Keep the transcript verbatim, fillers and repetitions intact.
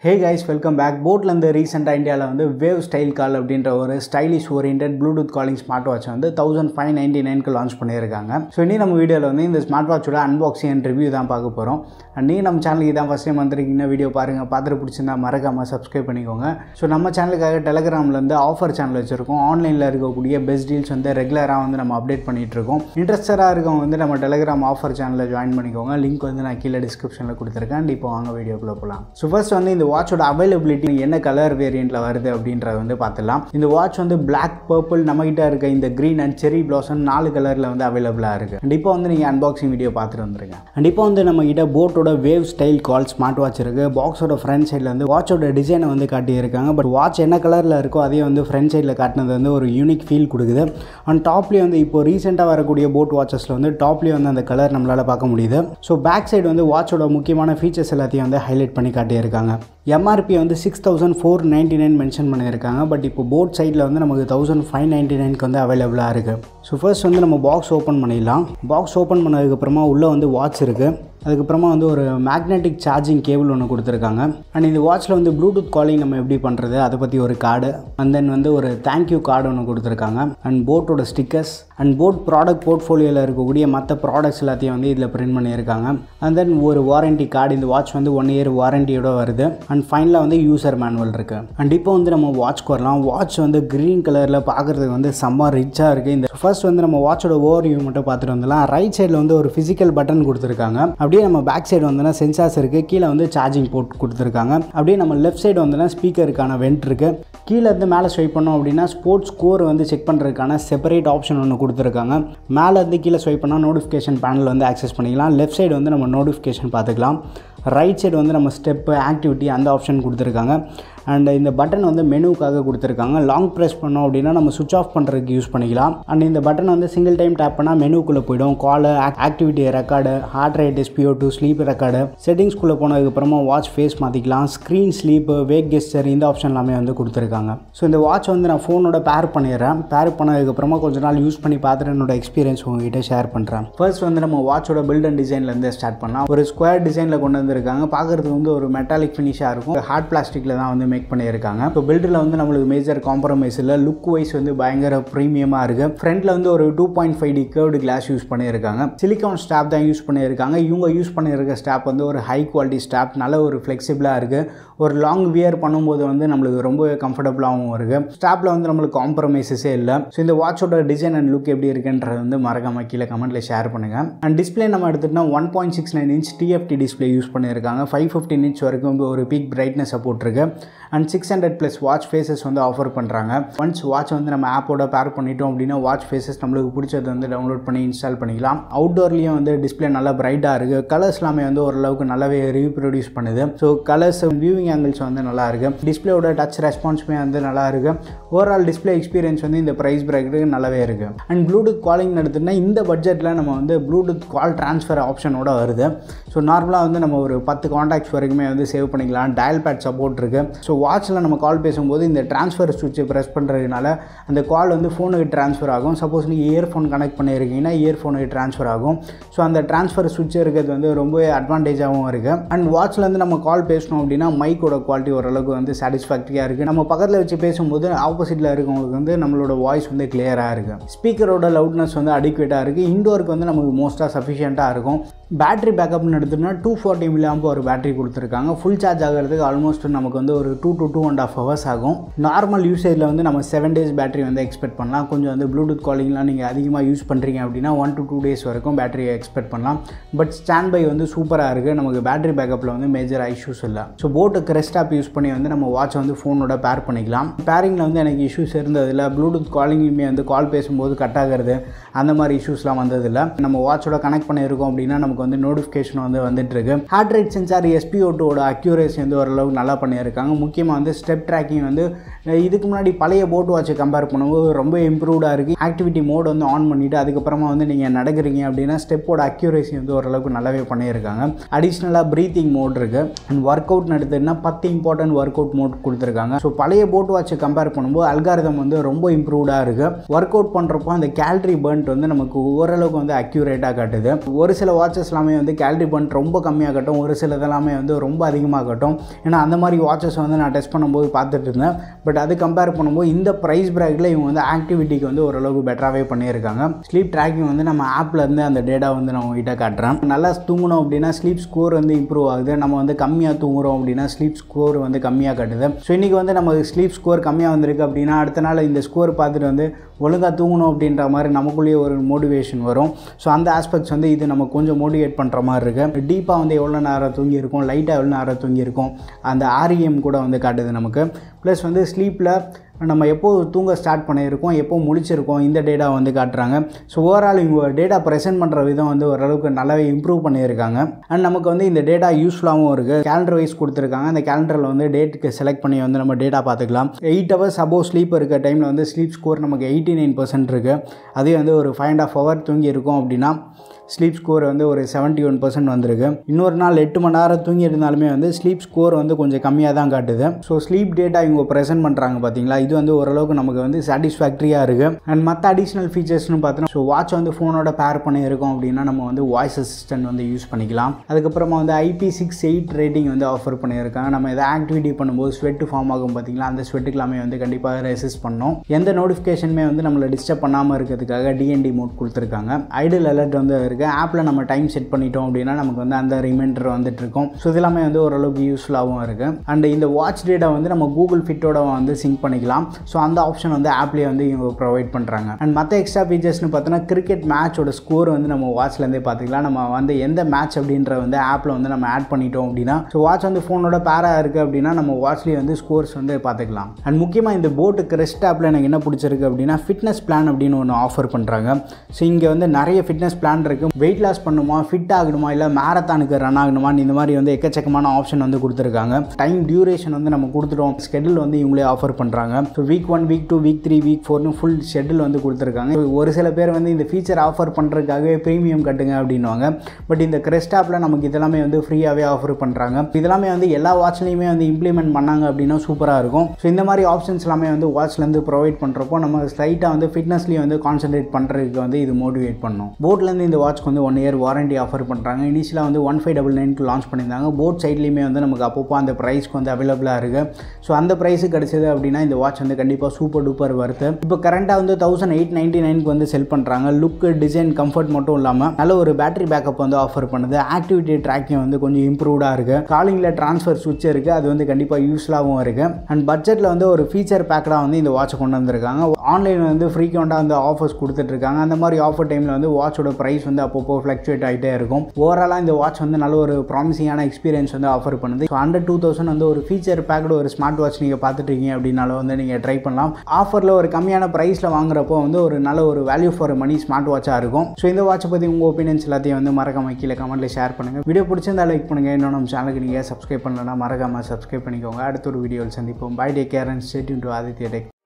Hey guys, welcome back. Boat la recent India la வந்து wave style call அப்படிங்கற ஒரு stylish oriented bluetooth calling smartwatch வந்து fifteen ninety-nine க்கு launch பண்ணிருக்காங்க. So இன்னி நம்ம வீடியோல வந்து இந்த smartwatch ஓட unboxing and review தான் பார்க்க போறோம். and நீங்க நம்ம சேனலுக்கு இதான் first time வந்திருக்கீங்க வீடியோ பாருங்க. பார்த்து பிடிச்சிருந்தா மறக்காம subscribe பண்ணிக்கோங்க. சோ நம்ம சேனலுக்காக Telegramல இருந்து ஆஃபர் சேனல் வச்சிருக்கோம். ஆன்லைன்ல இருக்கக்கூடிய பெஸ்ட் டீல்ஸ் வந்து ரெகுலரா வந்து நம்ம அப்டேட் பண்ணிட்டு இருக்கோம். இன்ட்ரஸ்டடா இருக்கவங்க வந்து நம்ம Telegram ஆஃபர் சேனல்ல ஜாயின் பண்ணிக்கோங்க. லிங்க் வந்து நான் கீழ டிஸ்கிரிப்ஷன்ல கொடுத்திருக்கேன். இப்போ வாங்க வீடியோக்குள்ள போலாம். சோ ஃபர்ஸ்ட் வந்து இந்த வாட்சோட அவைலபிலிட்டி என்ன கலர் வேரியன்ட்ல வருது அப்படிங்கறத வந்து பார்த்தலாம். இந்த வாட்ச் வந்து Black, Purple நம்மகிட்ட இருக்க இந்த Green and Cherry Blossom நாலு கலர்ல வந்து அவைலபிளா இருக்கு. and இப்போ வந்து நீங்க அன்பாக்சிங் வீடியோ பார்த்துட்டு வந்துருங்க. and இப்போ வந்து நம்ம கிட்ட போட்டோட wave style call smart watch இருக்கு. பாக்ஸோட ஃப்ரண்ட் சைடுல வந்து வாட்சோட டிசைனை வந்து காட்டி இருக்காங்க. பட் வாட்ச் என்ன கலர்ல இருக்கோ அதே வந்து ஃப்ரண்ட் சைடுல காட்டினது வந்து ஒரு யூனிக் ஃபீல் கொடுக்குது. and டாப்லயே வந்து இப்போ ரீசெண்டா வரக்கூடிய போட் வாட்சஸ்ல வந்து டாப்லயே வந்து அந்த கலர் நம்மளால பார்க்க முடியுது. ஸோ பேக் சைடு வந்து வாட்சோட முக்கியமான ஃபீச்சர்ஸ் எல்லாத்தையும் வந்து ஹைலைட் பண்ணி காட்டியிருக்காங்க. M R P வந்து six thousand four ninety-nine mention பண்ணியிருக்காங்க. பட் இப்போ போட் சைடில் வந்து நமக்கு தௌசண்ட் ஃபைவ் நைன்டி நைனுக்கு வந்து அவைலபிளாக இருக்குது. ஸோ ஃபர்ஸ்ட் வந்து நம்ம பாக்ஸ் ஓப்பன் பண்ணிடலாம். பாக்ஸ் ஓப்பன் பண்ணதுக்கப்புறமா உள்ளே வந்து வாட்ச் இருக்குது. அதுக்கப்புறமா வந்து ஒரு மேக்னெட்டிக் சார்ஜிங் கேபிள் ஒன்று கொடுத்துருக்காங்க. அண்ட் இந்த வாட்சில் வந்து ப்ளூடூத் காலிங் நம்ம எப்படி பண்ணுறது அதை பற்றி ஒரு கார்டு, அண்ட் தென் வந்து ஒரு தேங்க்யூ கார்டு ஒன்று கொடுத்துருக்காங்க. அண்ட் போட்டோட ஸ்டிக்கர்ஸ் அண்ட் போட் ப்ராடக்ட் போர்ட்ஃபோலியோவில் இருக்கக்கூடிய மற்ற ப்ராடக்ட்ஸ் எல்லாத்தையும் வந்து இதில் பிரிண்ட் பண்ணியிருக்காங்க. அண்ட் தென் ஒரு வாரண்டி கார்டு, இந்த வாட்ச் வந்து ஒன் இயர் வாரண்டியோட வருது. அண்ட் ஃபைனலாக வந்து யூசர் மேனுவல் இருக்குது. அண்ட் இப்போ வந்து நம்ம வாட்ச்க்கு வரலாம். வாட்ச் வந்து க்ரீன் கலரில் பார்க்குறதுக்கு வந்து செம்ம ரிச்சாக இருக்குது. இந்த ஃபர்ஸ்ட் வந்து நம்ம வாட்சோட ஓவர்வியூ மட்டும் பார்த்துட்டு வந்துடலாம். ரைட் சைடில் வந்து ஒரு ஃபிசிக்கல் பட்டன் கொடுத்துருக்காங்க. அப்படியே நம்ம பேக் சைடு வந்தோன்னா சென்சார்ஸ் இருக்குது. கீழே வந்து சார்ஜிங் போர்ட் கொடுத்துருக்காங்க. அப்படியே நம்ம லெஃப்ட் சைடு வந்தோன்னா ஸ்பீக்கருக்கான வெண்ட் இருக்குது. கீழே இருந்து மேலே ஸ்வைப் பண்ணோம் அப்படின்னா ஸ்போர்ட்ஸ் ஸ்கோர் வந்து செக் பண்ணுறதுக்கான செப்பரேட் ஆப்ஷன் ஒன்று கொடுத்துருக்காங்க. மேலே இருந்து கீழே ஸ்வைப் பண்ணால் நோட்டிஃபிகேஷன் பேனல் வந்து ஆக்சஸ் பண்ணிக்கலாம். லெஃப்ட் சைடு வந்து நம்ம நோட்டிஃபிகேஷன் பார்த்துக்கலாம். ரைட் சைடு வந்து நம்ம ஸ்டெப்பு, ஆக்டிவிட்டி அந்த ஆப்ஷன் கொடுத்துருக்காங்க. அண்ட் இந்த பட்டன் வந்து மெனுக்காக கொடுத்துருக்காங்க. லாங் ப்ரெஸ் பண்ணோம் அப்படின்னா நம்ம சுவிச் ஆஃப் பண்ணுறதுக்கு யூஸ் பண்ணிக்கலாம். அண்ட் இந்த பட்டன் வந்து சிங்கிள் டைம் டேப் பண்ணால் மெனுக்குள்ளே போய்டும். Call, activity record, heart rate, S P O two, sleep record, செட்டிங்ஸ்குள்ளே போனதுக்கப்புறமா வாட்ச் ஃபேஸ் மாற்றிக்கலாம். ஸ்க்ரீன் ஸ்லீப்பு, வேக் கெஸ்டர் இந்த ஆப்ஷன் எல்லாமே வந்து கொடுத்துருக்காங்க. ஸோ இந்த வாட்ச் வந்து நான் ஃபோனோட பேர் பண்ணிடுறேன். பேர் பண்ணதுக்கப்புறமா கொஞ்ச நாள் யூஸ் பண்ணி பார்த்துட்டு என்னோட எக்ஸ்பீரியன்ஸ் உங்ககிட்ட ஷேர் பண்ணுறேன். ஃபர்ஸ்ட் வந்து நம்ம வாட்சோட பில்ட் அண்ட் டிசைன்லேருந்து ஸ்டார்ட் பண்ணலாம். ஒரு ஸ்கொயர் டிசைனில் கொண்டு வந்திருக்காங்க. பார்க்குறதுக்கு வந்து ஒரு மெட்டாலிக் ஃபினிஷாக இருக்கும். ஹார்ட் பிளாஸ்டிக்கில் தான் வந்து மேக் பண்ணியிருக்காங்க. இப்போ பில்டில் வந்து நம்மளுக்கு மேஜர் காம்ப்ரமைஸ் இல்லை. லுக் வைஸ் வந்து பயங்கர ப்ரீமியமாக இருக்குது. ஃப்ரண்ட்டில் வந்து ஒரு two point five D curved glass use பண்ணியிருக்காங்க. சிலிக்கான் ஸ்டாப் தான் யூஸ் பண்ணியிருக்காங்க. இவங்க யூஸ் பண்ணியிருக்க ஸ்டாப் வந்து ஒரு ஹை குவாலிட்டி ஸ்டாப், நல்ல ஒரு ஃப்ளெக்சிபிளாக இருக்குது. ஒரு லாங் வியர் பண்ணும்போது வந்து நம்மளுக்கு ரொம்பவே கம்ஃபர்டபுளாகவும் இருக்குது. ஸ்டாப்பில் வந்து நம்மளுக்கு காம்ப்ரமைஸஸே இல்லை. ஸோ இந்த வாட்சோட டிசைன் அண்ட் லுக் எப்படி இருக்குன்றது வந்து மறக்காம கீழே கமெண்ட்டில் ஷேர் பண்ணுங்கள். அண்ட் டிஸ்பிளே நம்ம எடுத்துகிட்டோம்னா one point six nine inch T F T display use பண்ணியிருக்காங்க. ஃபைவ் ஃபிஃப்டின் இன்ச் வரைக்கும் ஒரு பீக் பிரைட்னஸ் சப்போர்ட் இருக்குது. And six hundred plus watch faces வந்து ஆஃபர் பண்ணுறாங்க. ஒன்ஸ் வாட்ச் வந்து நம்ம ஆப்போட பேர் பண்ணிட்டோம் அப்படின்னா வாட்ச் ஃபேஸஸ் நம்மளுக்கு பிடிச்சது வந்து டவுன்லோட் பண்ணி இன்ஸ்டால் பண்ணிக்கலாம். அவுட்டோர்லேயும் வந்து டிஸ்பிளே நல்லா பிரைட்டாக இருக்குது. கலர்ஸ் எல்லாமே வந்து ஓரளவுக்கு நல்லாவே ரீப்ரொடியூஸ் பண்ணுது. ஸோ கலர்ஸ், வியூவிங் ஆங்கிள்ஸ் வந்து நல்லா இருக்குது. டிஸ்பிளேயோட டச் ரெஸ்பான்ஸுமே வந்து நல்லா இருக்குது. ஓவரால் டிஸ்பிளே எக்ஸ்பீரியன்ஸ் வந்து இந்த ப்ரைஸ் பிரேக்கு நல்லாவே இருக்குது. அண்ட் ப்ளூடூத் காலிங் எடுத்துகிட்டா இந்த பட்ஜெட்டில் நம்ம வந்து ப்ளூடூத் கால் ட்ரான்ஸ்ஃபர் ஆப்ஷனோட வருது. ஸோ நார்மலாக வந்து நம்ம ஒரு பத்து காண்டாக்ட்ஸ் வரைக்குமே வந்து சேவ் பண்ணிக்கலாம். டயல் பேட் சப்போர்ட் இருக்குது. ஸோ வாட்சில் நம்ம கால் பேசும்போது இந்த ட்ரான்ஸ்ஃபர் சுவிட்சை ப்ரெஸ் பண்ணுறதுனால அந்த கால் வந்து ஃபோனுக்கு ட்ரான்ஸ்ஃபர் ஆகும். சப்போஸ் நீங்கள் இயர்ஃபோன் கனெக்ட் பண்ணியிருக்கீங்கன்னா இயர்ஃபோனுக்கு ட்ரான்ஸ்ஃபர் ஆகும். ஸோ அந்த ட்ரான்ஸ்ஃபர் சுவிட்ச் இருக்கிறது வந்து ரொம்பவே அட்வான்டேஜாகவும் இருக்குது. அண்ட் வாட்சில் வந்து நம்ம கால் பேசணும் அப்படின்னா மைக்கோட குவாலிட்டி ஓரளவுக்கு வந்து சாட்டிஸ்ஃபேக்டரியாக இருக்குது. நம்ம பக்கத்தில் வச்சு பேசும்போது ஆப்போசிட்டில் இருக்கவங்களுக்கு வந்து நம்மளோட வாய்ஸ் வந்து கிளியராக இருக்குது. ஸ்பீக்கரோட லவுட்னஸ் வந்து அடிக்வேட்டாக இருக்குது. இண்டோருக்கு வந்து நமக்கு மோஸ்ட்டாக சஃபிஷியண்ட்டாக இருக்கும். பேட்டரி பேக்கப்னு எடுத்தோம்னா டூ ஃபார்ட்டி மில்லியாம்பு ஒரு பேட்டரி கொடுத்துருக்காங்க. ஃபுல் சார்ஜ் ஆகிறதுக்கு ஆல்மோஸ்ட் நமக்கு வந்து ஒரு two to two and half hours ஆகும். நார்மல் யூசேஜில் வந்து நம்ம செவன் டேஸ் பேட்டரி வந்து எக்ஸ்பெக்ட் பண்ணலாம். கொஞ்சம் வந்து ப்ளூடூத் காலிங்லாம் நீங்கள் அதிகமாக யூஸ் பண்ணுறீங்க அப்படின்னா ஒன் டு டூ டேஸ் வரைக்கும் பேட்டரியை எக்ஸ்பெக்ட் பண்ணலாம். பட் ஸ்டாண்ட் பை வந்து சூப்பராக இருக்குது. நமக்கு பேட்டரி பேக்கப்பில் வந்து மேஜர் இஷ்யூஸ் இல்லை. So boAt crest app use பண்ணி வந்து நம்ம வாட்சை வந்து ஃபோனோட பேர் பண்ணிக்கலாம். பேரிங்கில் வந்து எனக்கு இஷ்யூஸ் இருந்ததில்லை. ப்ளூடூத் காலிங்குமே வந்து கால் பேசும்போது கட் ஆகிறது அந்த மாதிரி இஷ்யூஸ்லாம் வந்ததில்லை. நம்ம வாட்சோட கனெக்ட் பண்ணியிருக்கோம் அப்படின்னா நமக்கு வந்து நோட்டிஃபிகேஷன் வந்து வந்துட்டு இருக்கு. Heart rate sensor, S P O two ஓட அக்யூரேசி வந்து ஓரளவுக்கு நல்லா பண்ணியிருக்காங்க. முக்கியமாக வந்து ஸ்டெப் ட்ராக்கிங் வந்து இதுக்கு முன்னாடி பழைய போட் வாட்சை கம்பேர் பண்ணும்போது ரொம்ப இம்ப்ரூவ்டாக இருக்குது. ஆக்டிவிட்டி மோட் வந்து ஆன் பண்ணிவிட்டு அதுக்கப்புறமா வந்து நீங்கள் நடக்கிறீங்க அப்படின்னா ஸ்டெப்போட அக்யூரேசி வந்து ஓரளவுக்கு நல்லாவே பண்ணியிருக்காங்க. அடிஷ்னலாக ப்ரீத்திங் மோட் இருக்குது. அண்ட் ஒர்க் அவுட்னு எடுத்துன்னா பத்து இம்பார்ட்டன்ட் ஒர்க் அவுட் மோட் கொடுத்துருக்காங்க. ஸோ பழைய போட் வாட்சை கம்பேர் பண்ணும்போது அல்காரிதம் வந்து ரொம்ப இம்ப்ரூவ்டாக இருக்குது. ஒர்க் அவுட் பண்ணுறப்போ அந்த கேலரி பர்ன்ட் வந்து நமக்கு ஓரளவுக்கு வந்து அக்யூரேட்டாக காட்டுது. ஒரு சில வாட்சஸ் எல்லாமே வந்து கேலரி பர்ன் ரொம்ப கம்மியாக கட்டும், ஒரு சில இதெல்லாமே வந்து ரொம்ப அதிகமாக கட்டும். ஏன்னா அந்த மாதிரி வாட்சஸ் வந்து நான் டெஸ்ட் பண்ணும்போது பார்த்துட்டு இருந்தேன். பட் அது கம்பேர் பண்ணும்போது இந்த ப்ரைஸ் பிராக்கெட்டில் இவங்க வந்து ஆக்டிவிட்டிக்கு வந்து ஓரளவுக்கு பெட்டராகவே பண்ணியிருக்காங்க. ஸ்லீப் ட்ராக்கிங் வந்து நம்ம ஆப்பில் இருந்து அந்த டேட்டா வந்து நான் உங்ககிட்ட காட்டுறேன். நல்லா தூங்கணும் அப்படின்னா ஸ்லீப் ஸ்கோர் வந்து இம்ப்ரூவ் ஆகுது. நம்ம வந்து கம்மியாக தூங்குறோம் அப்படின்னா ஸ்லீப் ஸ்கோர் வந்து கம்மியாக காட்டுது. ஸோ இன்றைக்கி வந்து நம்ம ஸ்லீப் ஸ்கோர் கம்மியாக வந்திருக்கு அப்படின்னா அடுத்த நாள் இந்த ஸ்கோர் பார்த்துட்டு வந்து ஒழுங்காக தூங்கணும் அப்படின்ற மாதிரி நமக்குள்ளேயே ஒரு மோட்டிவேஷன் வரும். ஸோ அந்த ஆஸ்பெக்ட்ஸ் வந்து இது நம்ம கொஞ்சம் மோட்டிவேட் பண்ணுற மாதிரி இருக்குது. டீப்பாக வந்து எவ்வளோ நேரம் தூங்கியிருக்கும், லைட்டாக எவ்வளோ நேரம் தூங்கியிருக்கும், அந்த ஆர்இஎம் கூட வந்து காட்டுது நமக்கு. ப்ளஸ் வந்து ஸ்லீப்பில் நம்ம எப்போ தூங்க ஸ்டார்ட் பண்ணியிருக்கோம், எப்போ முழிச்சிருக்கோம், இந்த டேட்டா வந்து காட்டுறாங்க. ஸோ ஓவரால் இவங்க டேட்டா ப்ரெசென்ட் பண்ணுற விதம் வந்து ஓரளவுக்கு நல்லாவே இம்ப்ரூவ் பண்ணியிருக்காங்க. அண்ட் நமக்கு வந்து இந்த டேட்டா யூஸ்ஃபுல்லாகவும் இருக்குது. கேலண்டர் வைஸ் கொடுத்துருக்காங்க. அந்த கேலண்டரில் வந்து டேட்டுக்கு செலக்ட் பண்ணி வந்து நம்ம டேட்டா பார்த்துக்கலாம். எயிட் ஹவர்ஸ் அபோவ் ஸ்லீப் இருக்க டைமில் வந்து ஸ்லீப் ஸ்கோர் நமக்கு எயிட்டி நைன் பர்சன்ட் இருக்குது. அதே வந்து ஒரு ஃபைவ் அண்ட் ஆஃப் ஹவர் தூங்கி இருக்கும் அப்படின்னா ஸ்லீப் ஸ்கோர் வந்து ஒரு செவன்ட்டி ஒன் பர்சன்ட் வந்திருக்கு. இன்னொரு நாள் எட்டு மணி நேரம் தூங்கி இருந்தாலுமே வந்து ஸ்லீப் ஸ்கோர் வந்து கொஞ்சம் கம்மியாக தான் காட்டுது. ஸோ ஸ்லீப் டேட்டா இவங்க ப்ரெசென்ட் பண்ணுறாங்க பார்த்தீங்களா, இது வந்து ஓரளவுக்கு நமக்கு வந்து சாட்டிஸ்ஃபேக்டரியாக இருக்குது. அண்ட் மற்ற அடிஷ்னல் ஃபீச்சர்ஸ்னு பார்த்தோன்னா ஸோ வாட்ச் வந்து ஃபோனோட பேர் பண்ணி இருக்கோம் அப்படின்னா நம்ம வந்து வாய்ஸ் அசிஸ்டன்ட் வந்து யூஸ் பண்ணிக்கலாம். அதுக்கப்புறமா வந்து ஐபி சிக்ஸ் எயிட் ரேட்டிங் வந்து ஆஃபர் பண்ணியிருக்காங்க. நம்ம எதாவது ஆக்டிவிட்டி பண்ணும்போது ஸ்வெட் ஃபார்ம் ஆகும் பார்த்தீங்களா, அந்த ஸ்வெட்டுக்கு எல்லாமே வந்து கண்டிப்பாக ரெசிஸ்ட் பண்ணணும். எந்த நோட்டிஃபிகேஷனுமே வந்து நம்மளை டிஸ்டர்ப் பண்ணாமல் இருக்கிறதுக்காக டிஎன்டி மோட் கொடுத்துருக்காங்க. ஐடில் அலர்ட் வந்து இருக்குது. ஆப்பில் நம்ம டைம் செட் பண்ணிட்டோம் அப்படின்னா நமக்கு வந்து அந்த ரிமைண்டர் வந்துட்டு இருக்கும். ஸோ இதெல்லாமே வந்து ஓரளவுக்கு யூஸ்ஃபுல்லாகவும் இருக்குது. அண்ட் இந்த வாட்ச் டேட்டா வந்து நம்ம கூகுள் ஃபிட்டோட வந்து சிங்க் பண்ணிக்கலாம். ஸோ அந்த ஆப்ஷன் வந்து ஆப்லேயே வந்து இவங்க ப்ரொவைட் பண்ணுறாங்க. அண்ட் மற்ற எக்ஸ்ட்ரா ஃபீச்சர்ஸ்னு பார்த்தோன்னா கிரிக்கெட் மேட்சோட ஸ்கோர் வந்து நம்ம வாட்ச்லேருந்தே பார்த்துக்கலாம். நம்ம வந்து எந்த மேட்ச் அப்படின்ற வந்து ஆப்பில் வந்து நம்ம ஆட் பண்ணிட்டோம் அப்படின்னா ஸோ வாட்ச் வந்து ஃபோனோட பேராக இருக்குது அப்படின்னா நம்ம வாட்ச்லேயே வந்து ஸ்கோர்ஸ் வந்து பார்த்துக்கலாம். அண்ட் முக்கியமாக இந்த போட்டு கிரெஸ்ட் ஆப்பில் எனக்கு என்ன பிடிச்சிருக்கு அப்படின்னா ஃபிட்னஸ் பிளான் அப்படின்னு ஒன்று ஆஃபர் பண்ணுறாங்க. ஸோ இங்கே வந்து நிறைய ஃபிட்னஸ் பிளான் இருக்குது. வெயிட் லாஸ் பண்ணுமா, ஃபிட் ஆகணுமா, இல்லை மேரத்தானுக்கு ரன் ஆகணுமா, இந்த மாதிரி வந்து எக்கச்சக்கமான ஆப்ஷன் வந்து கொடுத்துருக்காங்க. டைம் டியூரேஷன் வந்து நம்ம கொடுத்துட்டோம். ஸ்கெடியூல் வந்து இவங்களே ஆஃபர் பண்ணுறாங்க. So week one, week two, week three, week ஃபோர்னு ஃபுல் ஷெட்யூல் வந்து கொடுத்துருக்காங்க. ஒரு சில பேர் வந்து இந்த ஃபீச்சர் ஆஃபர் பண்ணுறதுக்காகவே ப்ரீமியம் கட்டுங்க அப்படின்வாங்க. பட் இந்த கிரெஸ்ட் ஆப்பில் நமக்கு இதெல்லாமே வந்து ஃப்ரீயாகவே ஆஃபர் பண்ணுறாங்க. இதெல்லாமே வந்து எல்லா வாட்ச்லையுமே வந்து இம்ப்ளிமெண்ட் பண்ணாங்க அப்படின்னா சூப்பராக இருக்கும். ஸோ இந்த மாதிரி ஆப்ஷன்ஸ் எல்லாமே வந்து வாட்ச்லேருந்து ப்ரொவைட் பண்ணுறப்போ நம்ம ஸ்லைட்டாக வந்து ஃபிட்னஸ்லேயும் வந்து கான்சன்ட்ரேட் பண்ணுறதுக்கு வந்து இது மோட்டிவேட் பண்ணும். போட்லேருந்து இந்த வாட்ச்க்கு வந்து ஒன் இயர் வாரண்டி ஆஃபர் பண்ணுறாங்க. இனிஷியலாக வந்து ஒன் ஃபைவ் டபுள் நைனுக்கு லான்ச் பண்ணியிருந்தாங்க. போட் சைட்லேயுமே வந்து நமக்கு அப்பப்போ அந்த ப்ரைஸ்க்கு வந்து அவைலபிளாக இருக்குது. ஸோ அந்த ப்ரைஸு கிடச்சிது அப்படின்னா இந்த வாட்ச் வந்து கண்டிப்பாக சூப்பர் டூப்பர் வருது. இப்போ கரண்ட்டாக வந்து தௌசண்ட் எயிட் நைன்ட்டி நைனுக்கு வந்து செல் பண்ணுறாங்க. லுக்கு, டிசைன், கம்ஃபர்ட் மட்டும் இல்லாமல் நல்ல ஒரு பேட்டரி பேக்கப் வந்து ஆஃபர் பண்ணுது. ஆக்டிவிட்டி ட்ராக்கிங் வந்து கொஞ்சம் இம்ப்ரூவ்டாக இருக்குது. காலிங்கில் ட்ரான்ஸ்ஃபர் சுவிட்ச் இருக்குது. அது வந்து கண்டிப்பாக யூஸ்ஃபுல்லாகவும் இருக்குது. அண்ட் பட்ஜெட்டில் வந்து ஒரு ஃபீச்சர் பேக்கடாக வந்து இந்த வாட்சை கொண்டு வந்திருக்காங்க. ஆன்லைனில் வந்து ஃப்ரீக்வெண்ட்டாக வந்து ஆஃபர்ஸ் கொடுத்துட்ருக்காங்க. அந்த மாதிரி ஆஃபர் டைமில் வந்து வாட்சோட ப்ரைஸ் வந்து அப்பப்போ ஃப்ளக்சுவேட் ஆகிட்டே இருக்கும். ஓவராலாக இந்த வாட்ச் வந்து நல்ல ஒரு ப்ராமிசிங்கான எக்ஸ்பீரியன்ஸ் வந்து ஆஃபர் பண்ணுது. ஸோ அண்டர் டூ தௌசண்ட் வந்து ஒரு ஃபீச்சர் பேக்கடு ஒரு ஸ்மார்ட் வாட்ச் நீங்கள் பார்த்துட்டு இருக்கீங்க அப்படின்னாலும் வந்து நீங்கள் ட்ரை பண்ணலாம். ஆஃபரில் ஒரு கம்மியான ப்ரைஸில் வாங்குறப்போ வந்து ஒரு நல்ல ஒரு வேல்யூ ஃபார் மணி ஸ்மார்ட் வாட்சாக இருக்கும். ஸோ இந்த வாட்சை பற்றி உங்கள் ஒப்பீனியன்ஸ் எல்லாத்தையும் வந்து மறக்காம கீழே கமெண்ட்டில் ஷேர் பண்ணுங்கள். வீடியோ பிடிச்சிருந்தா லைக் பண்ணுங்கள். இன்னும் நம்ம சேனலுக்கு நீங்கள் சப்ஸ்கிரைப் பண்ணலன்னா மறக்காமல் சப்ஸ்கிரைப் பண்ணிக்கோங்க. அடுத்த ஒரு வீடியோவில் சந்திப்போம். Bye, take care and stay tune to Aditya tech.